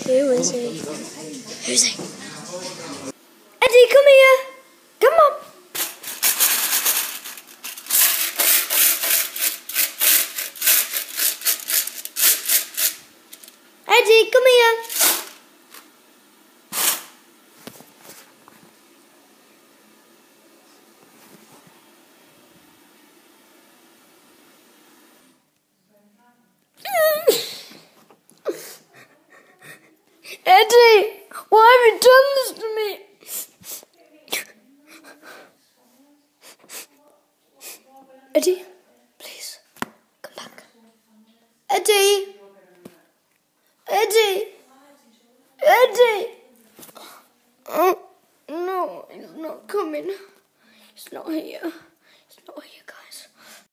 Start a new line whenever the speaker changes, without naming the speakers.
Who is he? Who's he? Eddie, come here! Come on! Eddie, come here! Eddie, why have you done this to me? Eddie, please, come back. Eddie!